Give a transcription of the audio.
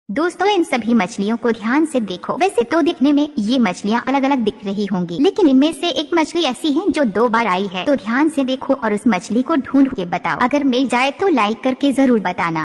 दोस्तों, इन सभी मछलियों को ध्यान से देखो। वैसे तो दिखने में ये मछलियाँ अलग अलग दिख रही होंगी, लेकिन इनमें से एक मछली ऐसी है जो 2 बार आई है। तो ध्यान से देखो और उस मछली को ढूंढ के बताओ। अगर मिल जाए तो लाइक करके जरूर बताना।